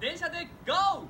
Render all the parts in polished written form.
電車で GO!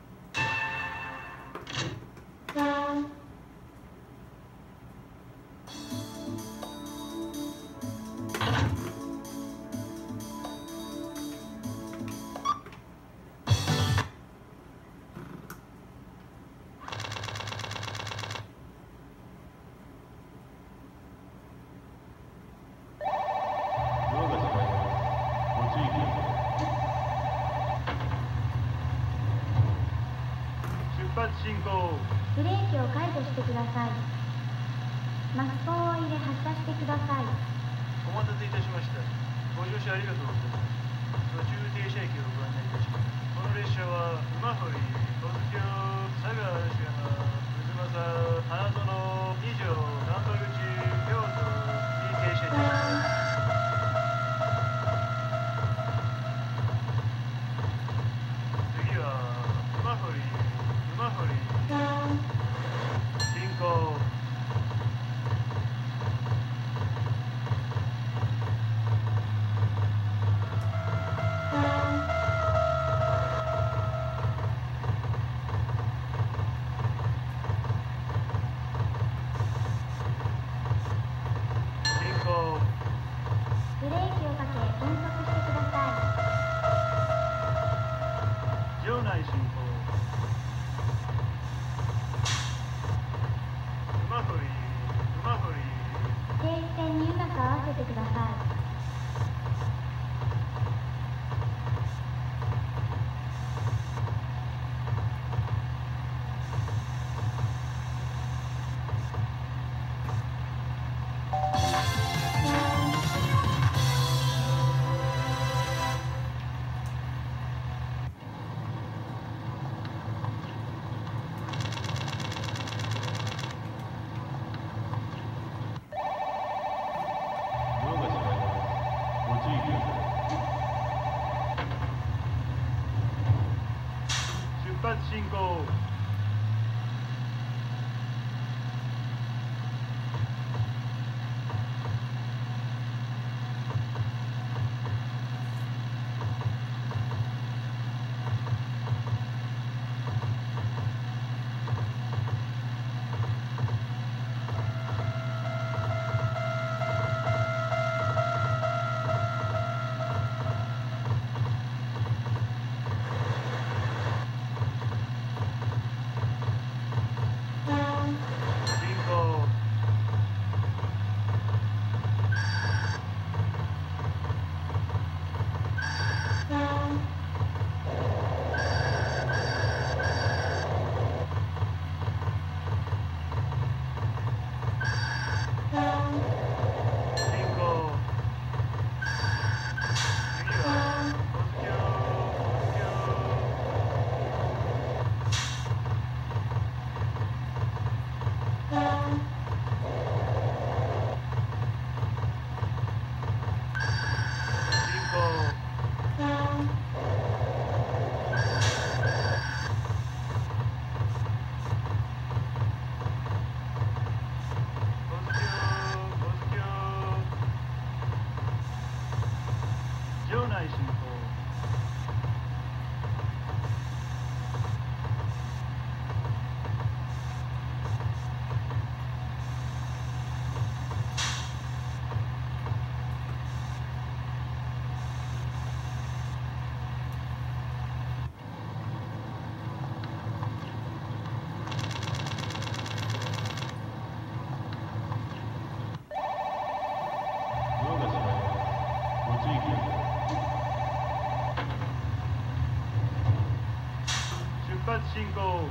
進行。ブレーキを解除してください。マスコンを入れ発車してください。 お待たせいたしました。ご乗車ありがとうございます。途中停車駅をご案内いたします。この列車は馬堀、小津峡、佐賀芦山、渦政、花園、以上、難波口、京都に停車いたします。次は馬堀、馬堀、進行。 ブレーキをかけ減速してください。 場内進行。馬堀、馬堀。 停止線にうまく合わせてください。 出発進行。場内進行。出発進行。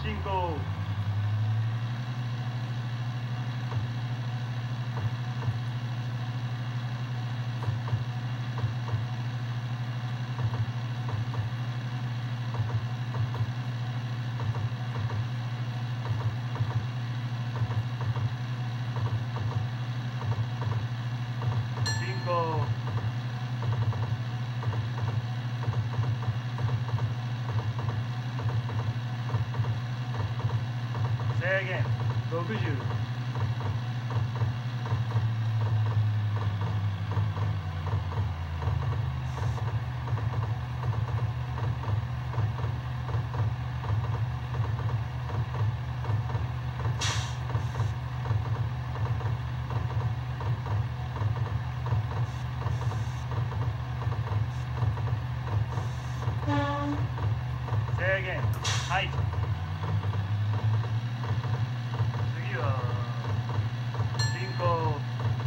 進行。制限60。制限はい。次は進行。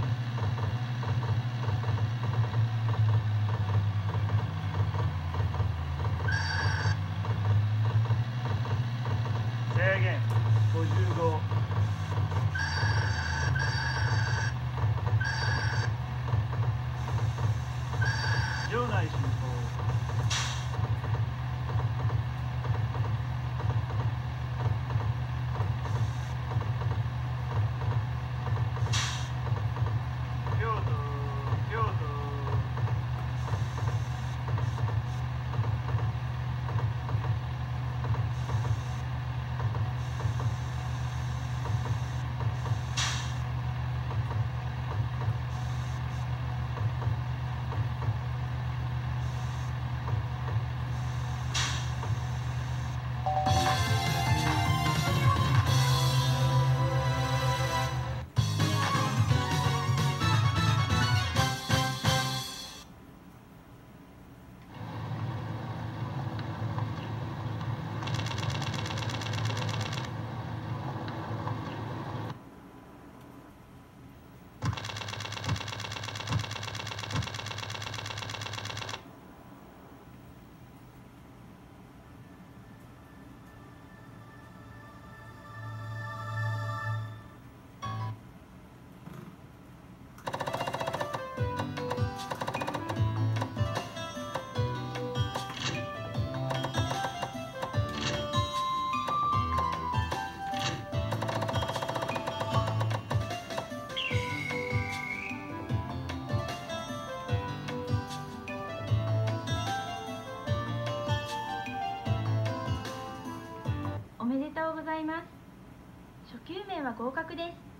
制限55。場内進行。 おめでとうございます。初級面は合格です。